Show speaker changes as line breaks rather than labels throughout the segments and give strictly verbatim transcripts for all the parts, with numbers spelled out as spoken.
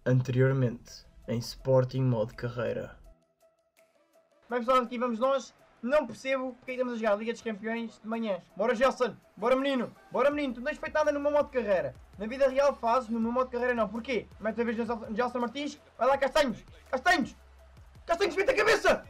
Anteriormente, em Sporting Modo Carreira.
Bem pessoal, aqui vamos nós. Não percebo porque é que estamos a jogar a Liga dos Campeões de manhã. Bora Gelson, bora menino, bora menino, tu não tens feito nada no meu modo de carreira. Na vida real fazes, no meu modo de carreira não. Porquê? Mete a vez no Gelson Martins, vai lá Castanhos, Castanhos, Castanhos, mete a cabeça!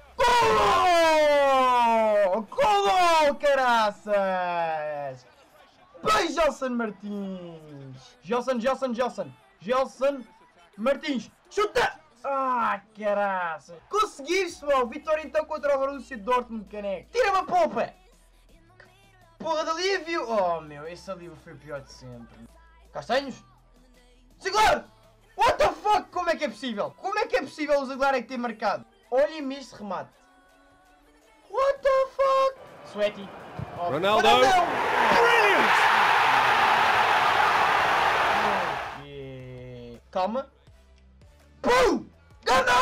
Gol! Gol, caraças! Bem Gelson Martins! Gelson, Gelson, Gelson, Gelson Martins, chuta! Ah, caraça! Conseguiste, pessoal! Vitória então contra o Borussia Dortmund, caneco! Tira-me a polpa! Porra de alívio! Oh, meu, esse alívio foi o pior de sempre. Castanhos? Ziglar! What the fuck? Como é que é possível? Como é que é possível o Ziglar é que ter marcado? Olhem-me este remate. What the fuck? Sweaty. Oh,
Ronaldo!
Ronaldo!
Brilliant!
Okay. Calma. Pum! Ganda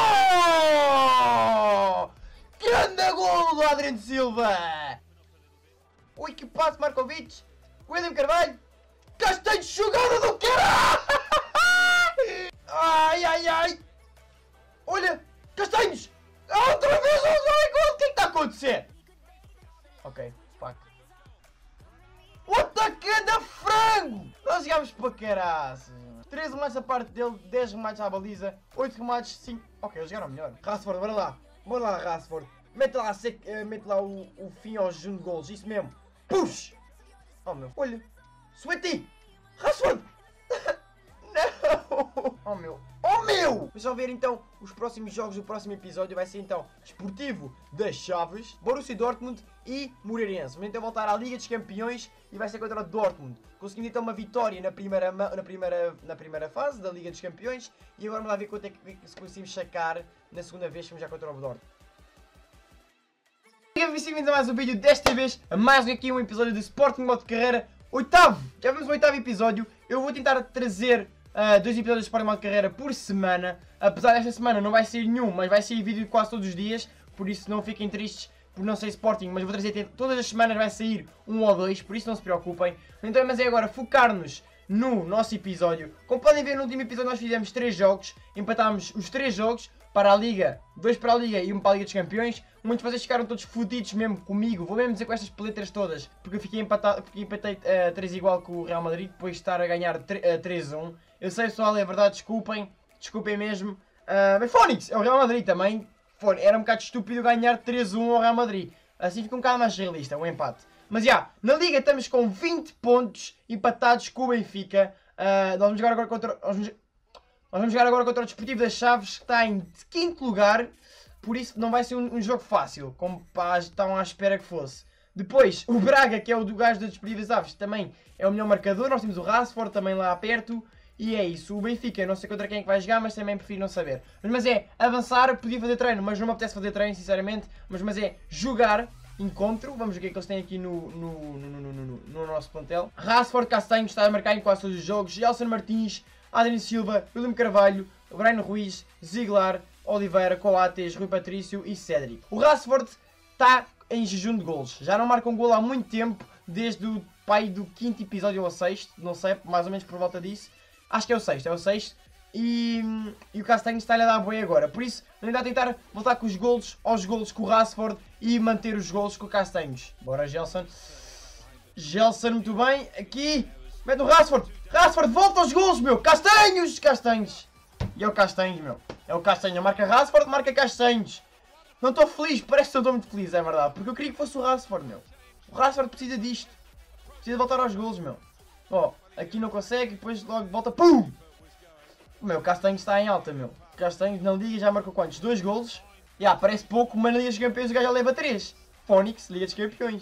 gol! Ganda gol do Adriano Silva! Ui, que passe, Markovic! William Carvalho! Castanho, jogada do caralho! Ai, ai, ai! Olha! Castanhos! Outra vez o gol! O que é que está a acontecer? Ok, fuck. What the ganda frango! Nós jogámos para caraças! treze remates a parte dele, dez remates à baliza, oito remates, cinco... Ok, eles jogaram melhor. Rashford, bora lá. Bora lá, Rashford. Mete lá, sec... uh, mete lá o, o fim aos junho de golos, isso mesmo. Push! Oh meu, olha. Sweaty! Rashford! Não! Oh meu, oh meu! Vamos só ver então os próximos jogos do próximo episódio. Vai ser então Desportivo das Chaves, Borussia Dortmund e Moreirense. Vamos então voltar à Liga dos Campeões e vai ser contra o Dortmund. Conseguindo então uma vitória na primeira, na primeira, na primeira fase da Liga dos Campeões. E agora vamos lá ver quanto é que conseguimos sacar na segunda vez que vamos já contra o Dortmund. Bem-vindos a mais um vídeo, desta vez a mais aqui um episódio de Sporting Modo de Carreira. Oitavo! Já vamos ao oitavo episódio. Eu vou tentar trazer uh, dois episódios de Sporting Modo de Carreira por semana. Apesar desta semana não vai ser nenhum, mas vai sair vídeo quase todos os dias. Por isso não fiquem tristes por não ser Sporting, mas vou trazer todas as semanas, vai sair um ou dois, por isso não se preocupem. Então, mas é agora focar-nos no nosso episódio. Como podem ver, no último episódio nós fizemos três jogos, empatámos os três jogos para a Liga, dois para a Liga e um para a Liga dos Campeões. Muitos de vocês ficaram todos fodidos mesmo comigo, vou mesmo dizer com estas peletras todas, porque eu fiquei empatado, porque empatei uh, três igual com o Real Madrid, depois de estar a ganhar três a um. Eu sei, pessoal, é verdade, desculpem, desculpem mesmo. Uh, mas Fónix, é o Real Madrid também. Era um bocado estúpido ganhar três a um ao Real Madrid. Assim fica um bocado mais realista, o empate. Mas já, yeah, na Liga estamos com vinte pontos empatados com o Benfica. Uh, nós, vamos jogar agora contra, nós, vamos, nós vamos jogar agora contra o Desportivo das Chaves, que está em quinto lugar. Por isso não vai ser um, um jogo fácil, como pá, estavam à espera que fosse. Depois, o Braga, que é o do gajo do Desportivo das Chaves, também é o melhor marcador. Nós temos o Rashford também lá perto. E é isso, o Benfica, não sei contra quem é que vai jogar, mas também prefiro não saber. Mas, mas é avançar, podia fazer treino, mas não me apetece fazer treino, sinceramente. Mas, mas é jogar, encontro, vamos ver o que é que eles têm aqui no, no, no, no, no, no nosso plantel. Rashford, Castanho, está a marcar em quase todos os jogos. Gelson Martins, Adriano Silva, William Carvalho, Brian Ruiz, Ziglar, Oliveira, Coates, Rui Patrício e Cédric. O Rashford está em jejum de golos, já não marca um golo há muito tempo, desde o pai do quinto episódio ao sexto, não sei, mais ou menos por volta disso. Acho que é o sexto, é o sexto. E, e o Castanho está-lhe a dar boi agora. Por isso, ainda a tentar voltar com os golos aos golos com o Rashford e manter os golos com o Castanhos. Bora, Gelson. Gelson, muito bem. Aqui. Mete o Rashford. Rashford, volta aos golos, meu. Castanhos, Castanhos. E é o Castanhos, meu. É o Castanho. Marca Rashford, marca Castanhos. Não estou feliz. Parece que não estou muito feliz, é verdade. Porque eu queria que fosse o Rashford, meu. O Rashford precisa disto. Precisa voltar aos golos, meu. Ó. Oh. Aqui não consegue, depois logo volta, pum! O meu Castanho está em alta, meu. Castanho na Liga já marcou quantos? Dois golos? Já, yeah, parece pouco, mas na Liga dos Campeões o gajo já leva três. Fónix, Liga dos Campeões.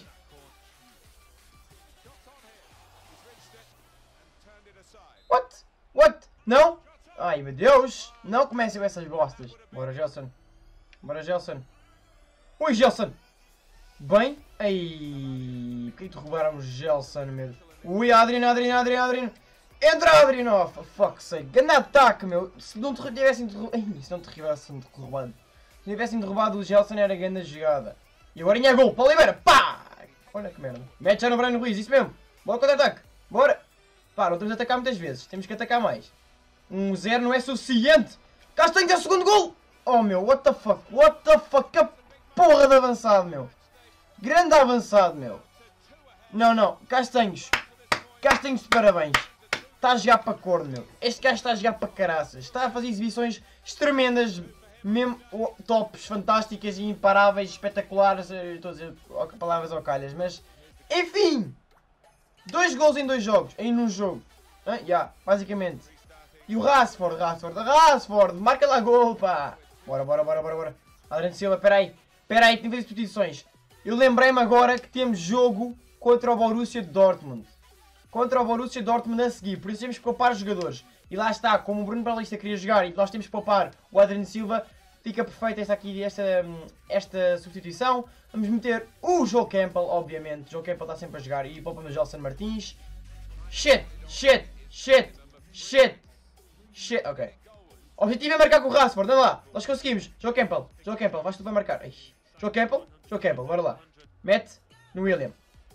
What? What? Não? Ai, meu Deus! Não comecem com essas bostas. Bora, Gelson. Bora, Gelson. Ui, Gelson! Bem? Ai, por que te roubaram o Gelson, meu? Ui, Adriano, Adriano, Adriano, Adriano. Entra, Adriano. Oh, for fuck's sake. Grande ataque, meu. Se não te tivessem derrubado... Se não te tivessem derrubado... Se tivessem derrubado o Gelson era grande jogada. E agora é gol. Para Oliveira. Pá! Olha que merda. Mete já no Brian Ruiz. Isso mesmo. Bora contra-ataque. Bora. Pá, não temos de atacar muitas vezes. Temos que atacar mais. um zero não é suficiente. Castanhos é o segundo gol. Oh meu, what the fuck, what the fuck, que porra de avançado, meu. Grande avançado, meu. Não, não, Castanhos. Castanhos de parabéns. Está a jogar para corno, meu. Este gajo está a jogar para caraças. Está a fazer exibições tremendas, mesmo oh, tops, fantásticas e imparáveis, espetaculares. Estou a dizer palavras ao calhas, mas enfim. Dois gols em dois jogos, em um jogo. Já, yeah, basicamente. E o Rashford, Rashford, Rashford, marca lá gol, pá. Bora, bora, bora, bora, bora. Adriano Silva, peraí. Peraí, tem que fazer substituições. Eu lembrei-me agora que temos jogo contra o Borussia Dortmund. Contra o Borussia Dortmund a seguir. Por isso temos que poupar os jogadores. E lá está, como o Bruno Paulista queria jogar e nós temos que poupar o Adriano Silva, fica perfeita esta, aqui, esta, esta substituição. Vamos meter o Joel Campbell, obviamente. O Joel Campbell está sempre a jogar. E poupamos o Gelson Martins. Shit, shit, shit, shit, shit. Ok. O objetivo é marcar com o Rashford, anda lá. Nós conseguimos. Joel Campbell, Joel Campbell, vais tu para marcar. Ai. Joel Campbell, Joel Campbell, bora lá. Mete no William.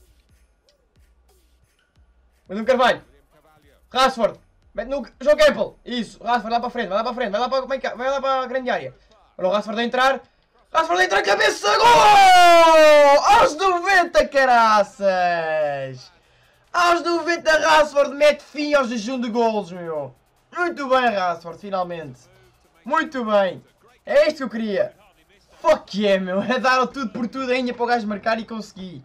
William Carvalho. Rashford. Mete no Joel Campbell. Isso, Rashford, vai lá para a frente, vai lá para a frente, vai lá para, vai lá para a grande área. Olha o Rashford a entrar. Rashford a entrar, cabeça, gol! Aos noventa, caraças! Aos noventa, Rashford mete fim ao jejum de golos, meu. Muito bem, Rashford, finalmente. Muito bem. É isto que eu queria. Fuck yeah, meu. É dar tudo por tudo ainda para o gajo marcar e consegui.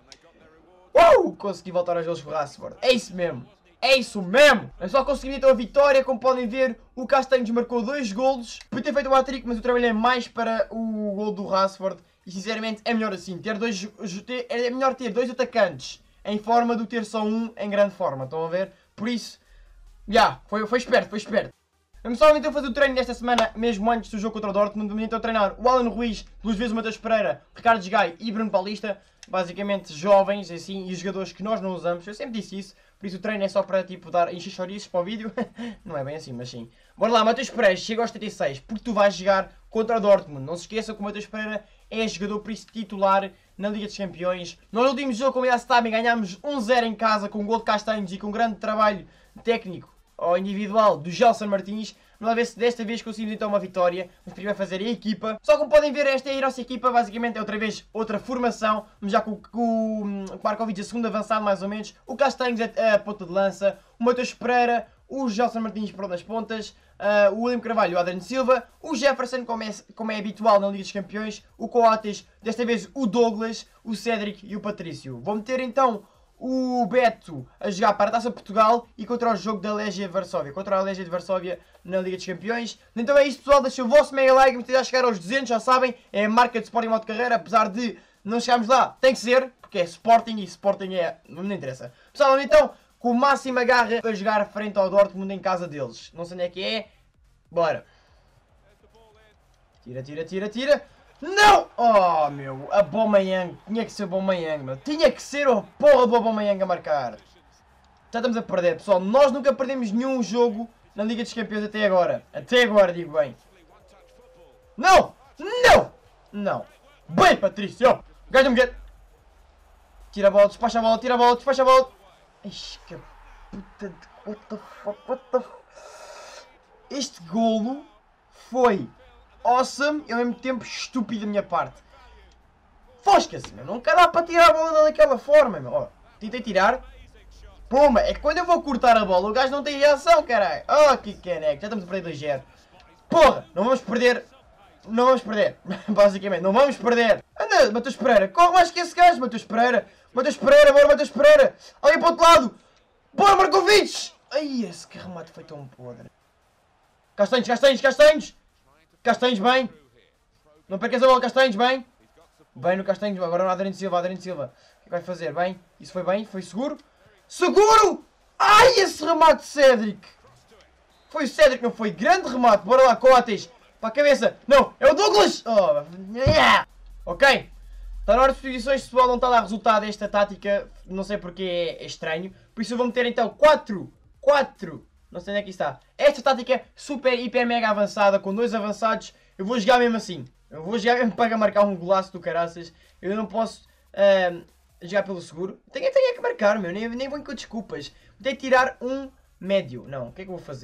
Uh! Consegui voltar aos golos com o Rashford. É isso mesmo. É isso mesmo. É só conseguir então a vitória. Como podem ver, o Castanhos marcou dois golos. Podia ter feito o hat-trick, mas eu trabalhei mais para o gol do Rashford. E sinceramente é melhor assim. Ter dois, ter, é melhor ter dois atacantes em forma do que ter só um em grande forma. Estão a ver? Por isso, já, yeah, foi, foi esperto, foi esperto. Vamos só então fazer o treino desta semana, mesmo antes do jogo contra o Dortmund. Vamos então treinar o Alan Ruiz, duas vezes o Matheus Pereira, Ricardo Gai e Bruno Paulista. Basicamente jovens, assim, e jogadores que nós não usamos. Eu sempre disse isso, por isso o treino é só para, tipo, dar encher chouriços para o vídeo. Não é bem assim, mas sim. Bora lá, Matheus Pereira, chega aos setenta e seis, porque tu vais jogar contra o Dortmund. Não se esqueça que o Matheus Pereira é jogador, por isso, titular na Liga dos Campeões. No último jogo, como já se sabe, ganhámos um zero em casa, com um gol de Castanhos e com um grande trabalho técnico ou individual do Gelson Martins. Vamos lá ver se desta vez conseguimos então uma vitória. Vamos primeiro fazer a equipa. Só como podem ver, esta é a nossa equipa. Basicamente é outra vez outra formação. Vamos já com, com o Markovic a segundo avançado mais ou menos. O Castanhos a, a ponta de lança. O Matheus Pereira. O Gelson Martins por das pontas. Uh, o William Carvalho, o Adriano Silva. O Jefferson, como é, como é habitual na Liga dos Campeões. O Coates. Desta vez o Douglas. O Cédric e o Patrício. Vou meter então o Beto a jogar para a Taça Portugal e contra o jogo da Legia de Varsóvia, contra a Legia de Varsóvia na Liga dos Campeões. Então é isto, pessoal, deixem o vosso mega like, vamos tentar chegar aos duzentos, já sabem, é a marca de Sporting Modo Carreira, apesar de não chegarmos lá, tem que ser, porque é Sporting e Sporting é, não me interessa. Pessoal, então, com máxima garra para jogar frente ao Dortmund em casa deles, não sei onde é que é, bora. Tira, tira, tira, tira. Não! Oh, meu, a Aubameyang, tinha que ser o Aubameyang, meu. Tinha que ser o porra do Aubameyang a marcar. Já estamos a perder, pessoal. Nós nunca perdemos nenhum jogo na Liga dos Campeões até agora. Até agora, digo bem. Não! Não! Não. Bem, Patrício! Gajo me get. Tira a bola, despacha a bola, tira a bola, despacha a bola. Ixi, que puta de... What the fuck, what the fuck. Este golo foi awesome e ao mesmo tempo estúpido da minha parte. Fosca-se, meu. Nunca dá para tirar a bola daquela forma, meu. Ó, tentei tirar. Puma, é que quando eu vou cortar a bola o gajo não tem reação, caralho. Oh, que caneco. Já estamos a perder dois zero. Porra, não vamos perder. Não vamos perder. Basicamente, não vamos perder. Anda, Matheus Pereira. Corre mais que esse gajo, Matheus Pereira. Matheus Pereira, bora, Matheus Pereira. Olha para o outro lado. Bora, Markovic. Ai, esse que remate foi tão podre. Castanhos, Castanhos, Castanhos. Castanhos, bem. Não percas a bola, Castanhos, bem. Bem no Castanhos, agora no Adriano Silva, Adriano Silva. O que vai fazer? Bem, isso foi bem, foi seguro. Seguro! Ai, esse remate de Cédric. Foi o Cédric, não foi? Grande remate. Bora lá, Coates. Para a cabeça. Não, é o Douglas. Oh, yeah. Ok. Está na hora de substituições, pessoal. Não está a dar resultado esta tática. Não sei porque é, é estranho. Por isso eu vou meter então quatro. quatro. Não sei onde é que está. Esta tática é super, hiper, mega avançada. Com dois avançados. Eu vou jogar mesmo assim. Eu vou jogar mesmo para marcar um golaço do caraças. Eu não posso uh, jogar pelo seguro. Tenho, tenho que marcar, meu. Nem, nem vou com desculpas. Vou ter que tirar um médio. Não, o que é que eu vou fazer?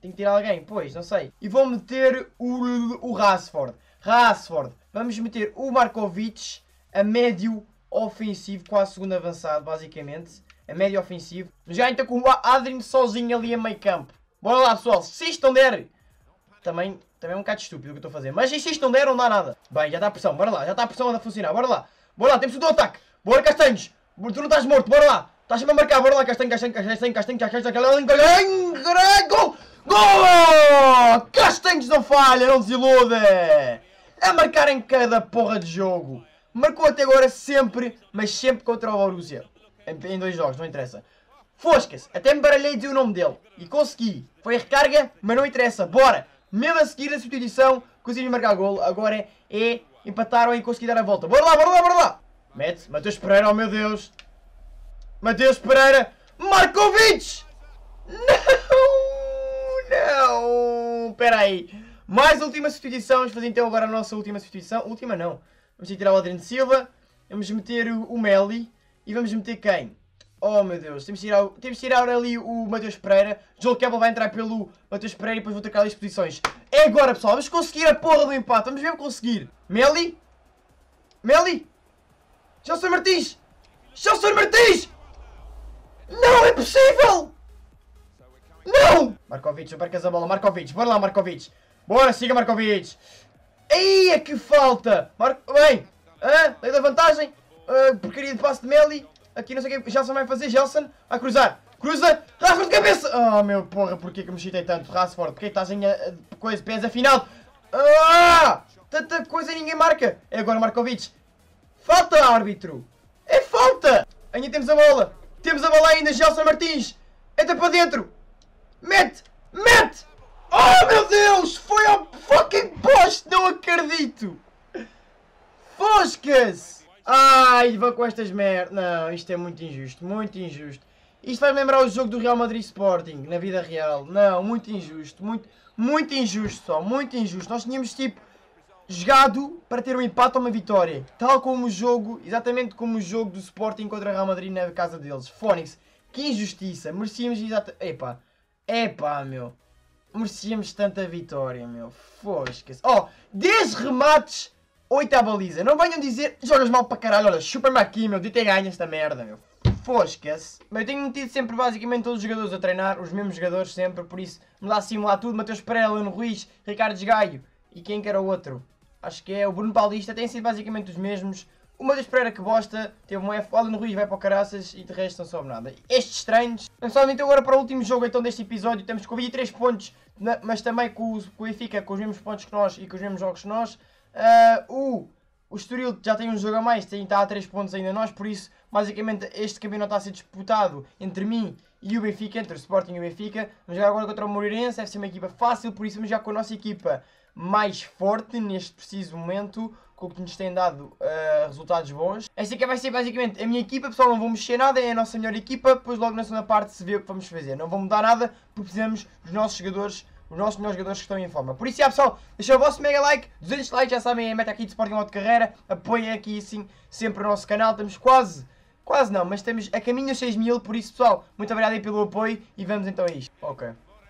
Tenho que tirar alguém, pois, não sei. E vou meter o, o Rashford. Rashford. Vamos meter o Markovic a médio ofensivo, quase segundo avançado, basicamente. A médio ofensivo. Já então com o Adrien sozinho ali a meio campo. Bora lá, pessoal. Se isto não der... Também, também é um bocado estúpido o que eu estou a fazer. Mas se isto não der, não dá nada. Bem, já está a pressão. Bora lá. Já está a pressão a funcionar. Bora lá. Bora lá. Temos o do ataque. Bora, Castanhos. Tu não estás morto. Bora lá. Estás sempre a marcar. Bora lá, Castanho, Castanho, Castanho, Castanho, Castanho, Castanho, Castanho. Gol! Gol! Castanhos não falha. Não desilude. A marcar em cada porra de jogo. Marcou até agora sempre, mas sempre contra o Borussia. Em, em dois jogos, não interessa. Fosca-se. Até me baralhei de dizer o nome dele. E consegui. Foi a recarga, mas não interessa. Bora. Mesmo a seguir a substituição, consegui marcar golo. Agora é, é empataram e consegui dar a volta. Bora lá, bora lá, bora lá. Mete, Mateus Pereira, oh meu Deus. Mateus Pereira. Markovic. Não, não. Espera aí. Mais última substituição. Vamos fazer então agora a nossa última substituição. Última não. Vamos tirar o Adrien Silva. Vamos meter o, o Meli. E vamos meter quem? Oh meu Deus, temos de tirar, temos de tirar ali o Mateus Pereira. Joel Campbell vai entrar pelo Mateus Pereira e depois vou trocar ali as posições. É agora, pessoal, vamos conseguir a porra do empate. Vamos mesmo conseguir. Meli? Meli? Gelson Martins? Gelson Martins! Não é possível! Não! Markovic, não percas a bola. Markovic, bora lá, Markovic. Bora, siga Markovic. Eia, que falta! Mar... Bem, ah, lei da vantagem. Ah, porcaria de passe de Meli. Aqui não sei o que Gelson vai fazer. Gelson vai cruzar. Cruza. Rashford de cabeça. Oh meu porra, porquê que me chitei tanto? Rashford, porquê que estás em uh, coisa, pés afinado? Ah! Tanta coisa e ninguém marca. É agora Markovic. Falta, árbitro. É falta. Ainda temos a bola. Temos a bola ainda, Gelson Martins. Entra para dentro. Mete. Mete. Oh meu Deus. Foi ao fucking poste. Não acredito. Fosca-se. Ai, vou com estas merdas. Não, isto é muito injusto, muito injusto. Isto vai lembrar o jogo do Real Madrid Sporting, na vida real. Não, muito injusto, muito, muito injusto só, muito injusto. Nós tínhamos, tipo, jogado para ter um empate ou uma vitória. Tal como o jogo, exatamente como o jogo do Sporting contra o Real Madrid na casa deles. Fónix, que injustiça. Merecíamos exatamente... Epá, epá, meu. Merecíamos tanta vitória, meu. Fosca-se. Oh, dez remates... oito à baliza. Não venham dizer, jogas mal para caralho, olha, chupa-me aqui, meu, de ter ganho esta merda, meu. Fosca-se. Eu tenho metido sempre, basicamente, todos os jogadores a treinar, os mesmos jogadores sempre, por isso, me dá a simular tudo. Mateus Pereira, Leno Ruiz, Ricardo Gaio e quem que era o outro? Acho que é o Bruno Paulista, têm sido basicamente os mesmos. O Mateus Pereira que bosta, teve um F, o Leno Ruiz vai para o caraças e de resto não soube nada. Estes treinos, pessoalmente então agora para o último jogo então deste episódio, temos com vinte e três pontos, mas também com o, com o Benfica, com os mesmos pontos que nós e com os mesmos jogos que nós. Uh, o, o Estoril já tem um jogo a mais, tem, está a três pontos ainda nós, por isso basicamente este campeonato está a ser disputado entre mim e o Benfica, entre o Sporting e o Benfica. Vamos jogar agora contra o Moreirense, deve ser uma equipa fácil, por isso vamos jogar com a nossa equipa mais forte neste preciso momento, com o que nos tem dado uh, resultados bons. Esta aqui vai ser basicamente a minha equipa, pessoal, não vou mexer nada, é a nossa melhor equipa, depois logo na segunda parte se vê o que vamos fazer. Não vou mudar nada, porque precisamos dos nossos jogadores, os nossos melhores jogadores que estão em forma. Por isso, já, pessoal, deixem o vosso mega like, duzentos likes, já sabem, é a meta aqui de Sporting Modo de Carreira. Apoiem aqui, assim, sempre o nosso canal. Estamos quase, quase não, mas estamos a caminho dos seis mil. Por isso, pessoal, muito obrigado aí pelo apoio e vamos então a isto. Ok.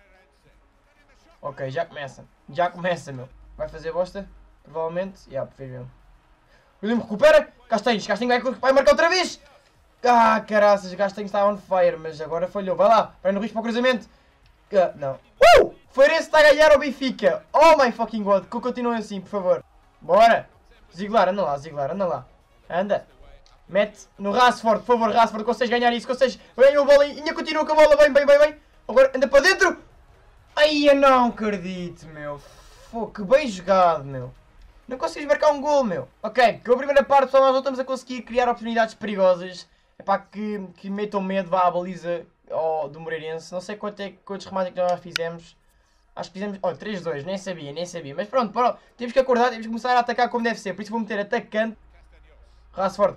Ok, já começa. Já começa, meu. Vai fazer bosta? Provavelmente. Já, yeah, fez mesmo. William recupera. Castanhos. Castanhos vai, vai marcar outra vez. Ah, caraças. Castanhos está on fire, mas agora falhou. Vai lá. Vai no risco para o cruzamento. Uh, não. Uh! Feirense está a ganhar ao Benfica. Oh my fucking god. Que continuem assim, por favor. Bora. Ziegler, anda lá, Ziegler, anda lá. Anda. Mete no Rashford, por favor, Rashford. Consegues ganhar isso, consegues. Vem a bola, ainda continua com a bola. Bem, bem, bem, bem. Agora anda para dentro. Ai, eu não acredito, meu. Pô, que bem jogado, meu. Não consegues marcar um gol, meu. Ok, com a primeira parte, pessoal, nós não estamos a conseguir criar oportunidades perigosas. É pá, que, que metam medo, vá à baliza oh, do Moreirense. Não sei quanto é, quantos remates é que nós fizemos. Acho que fizemos... Olha, três dois, nem sabia, nem sabia. Mas pronto, pronto, temos que acordar, temos que começar a atacar como deve ser. Por isso vou meter atacante. Rashford.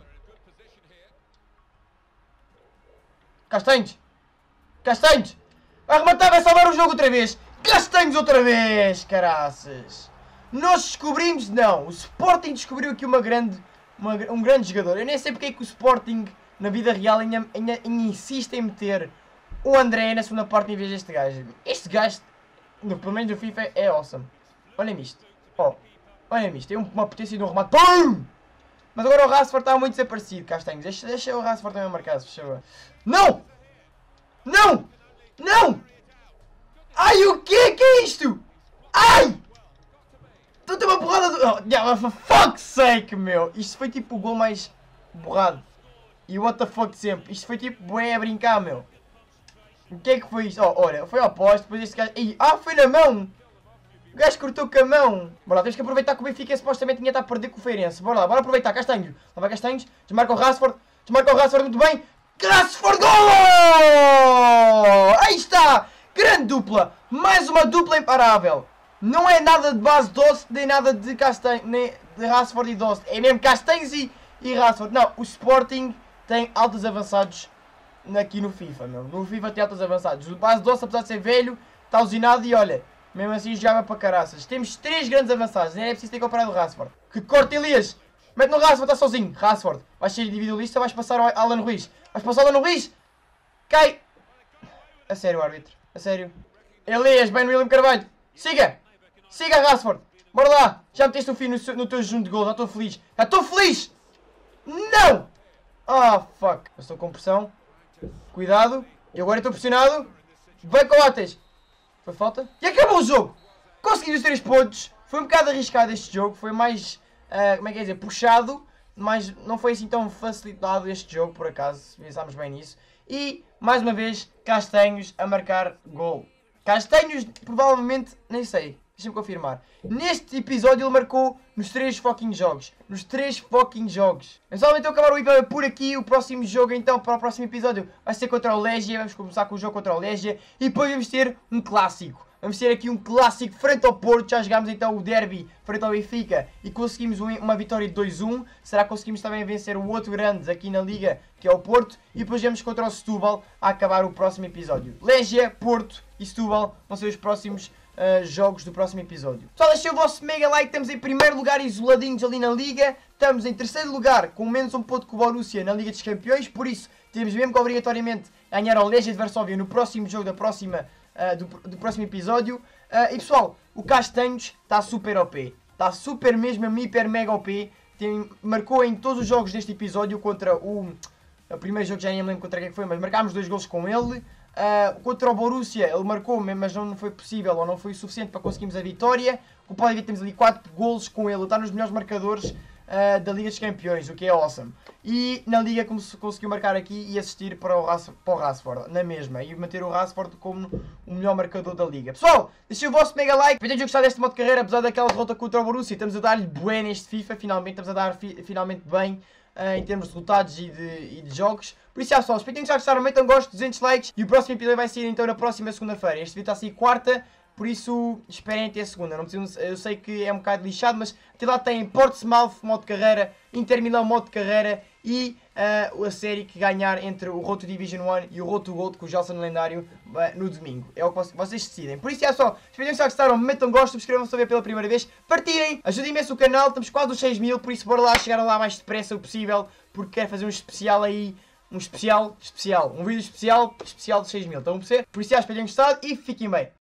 Castanhos. Castanhos. Vai rematar, vai salvar o jogo outra vez. Castanhos outra vez, caraças. Nós descobrimos... Não, o Sporting descobriu aqui uma grande, uma, um grande jogador. Eu nem sei porque é que o Sporting, na vida real, ainda, ainda, ainda insiste em meter o André na segunda parte em vez deste gajo. Este gajo... no, pelo menos no FIFA é awesome. Olhem isto. Oh, olhem isto. Tem uma potência de um remate. Pum! Mas agora o Rashford está muito desaparecido, Castanhos. Deixa, deixa o Rashford também marcar, se faz. Não! Não! Não! Ai, o que que é isto? Ai! Estou a ter uma borrada do... Oh, yeah, for fuck's sake, meu. Isto foi tipo o gol mais borrado. E what the fuck de sempre. Isto foi tipo bué a brincar, meu. O que é que foi isto? Oh, olha, foi ao poste, depois este gajo... Ih, ah, foi na mão! O gajo cortou com a mão. Bora lá, temos que aproveitar que o Benfica supostamente tinha estado a perder com o Feirense. Bora lá, bora aproveitar. Castanhos. Lá vai Castanhos. Desmarca o Rashford. Desmarca o Rashford muito bem. Rashford, gol! Aí está! Grande dupla. Mais uma dupla imparável. Não é nada de base Dost, nem nada de Castanhos, nem de Rashford e Dost. É mesmo Castanhos e, e Rashford. Não, o Sporting tem altos avançados aqui no FIFA, meu. No FIFA tem altos avançados. O base Dost, apesar de ser velho, está usinado e olha... Mesmo assim jogava para caraças. Temos três grandes avançados. Nem é preciso ter comprado o Rashford. Que corte, Elias! Mete no Rashford, está sozinho. Rashford. Vais ser individualista, vais passar ao Alan Ruiz. Vais passar ao Alan Ruiz. Cai. A sério, árbitro. A sério. Elias, bem no William Carvalho. Siga. Siga, Rashford. Bora lá. Já meteste o fim no, no teu junto de gol. Já estou feliz. Já estou feliz. Não. Ah, oh, fuck. Eu estou com pressão. Cuidado. E agora estou pressionado. Vai, Coates. Foi falta? E acabou o jogo! Conseguimos os três pontos. Foi um bocado arriscado este jogo. Foi mais, uh, como é que é dizer, puxado. Mas não foi assim tão facilitado este jogo, por acaso. Se pensámos bem nisso. E, mais uma vez, Castanhos a marcar gol. Castanhos, provavelmente, nem sei. Deixa-me confirmar. Neste episódio ele marcou nos três fucking jogos. Nos três fucking jogos. Eu só então acabar o episódio por aqui. O próximo jogo então, para o próximo episódio, vai ser contra o Legia. Vamos começar com o jogo contra o Legia. E depois vamos ter um clássico. Vamos ter aqui um clássico frente ao Porto. Já jogámos então o derby frente ao Benfica. E conseguimos uma vitória de dois a um. Será que conseguimos também vencer o outro grande aqui na Liga, que é o Porto. E depois vamos contra o Setúbal a acabar o próximo episódio. Legia, Porto e Setúbal vão ser os próximos Uh, jogos do próximo episódio. Pessoal, deixem o vosso mega like. Estamos em primeiro lugar isoladinhos ali na Liga. Estamos em terceiro lugar com menos um ponto que o Borussia na Liga dos Campeões. Por isso, temos mesmo que obrigatoriamente ganhar ao Legia de Varsóvia no próximo jogo da próxima, uh, do, do próximo episódio. Uh, e pessoal, o Castanhos está super O P. Está super mesmo, hiper mega O P. Tem, marcou em todos os jogos deste episódio contra o... O primeiro jogo já nem me lembro contra quem foi, mas marcámos dois golos com ele. Uh, contra o Borussia, ele marcou, mas não foi possível ou não foi o suficiente para conseguirmos a vitória. Como podem ver, temos ali quatro golos com ele. Ele está nos melhores marcadores uh, da Liga dos Campeões, o que é awesome. E na Liga como se conseguiu marcar aqui e assistir para o, Ras para o Rashford, na mesma. E manter o Rashford como o melhor marcador da Liga. Pessoal, deixem o vosso mega like. Espero que tenham gostado deste modo de carreira, apesar daquela derrota contra o Borussia. Estamos a dar-lhe bué neste FIFA, finalmente. Estamos a dar fi finalmente bem. Uh, em termos de resultados e de, e de jogos. Por isso, já pessoal, espero que tenham gostado, metam gosto, duzentos likes e o próximo episódio vai sair então na próxima segunda-feira. Este vídeo está a sair quarta, por isso esperem até a segunda. Não precisam, eu sei que é um bocado lixado, mas até lá tem Portsmouth modo de carreira, Inter Milão modo de carreira e uh, a série que ganhar entre o Road to Division um e o Road to Gold com o Gelson lendário uh, no domingo. É o que vocês decidem. Por isso, já pessoal, espero que gostaram, metam gosto, subscrevam-se a ver pela primeira vez, partilhem, ajudem imenso o canal, estamos quase aos seis mil, por isso bora lá chegar lá mais depressa o possível, porque quero fazer um especial aí. Um especial, especial, um vídeo especial, especial de seis mil, estão a perceber? Por isso já espero que tenham gostado e fiquem bem.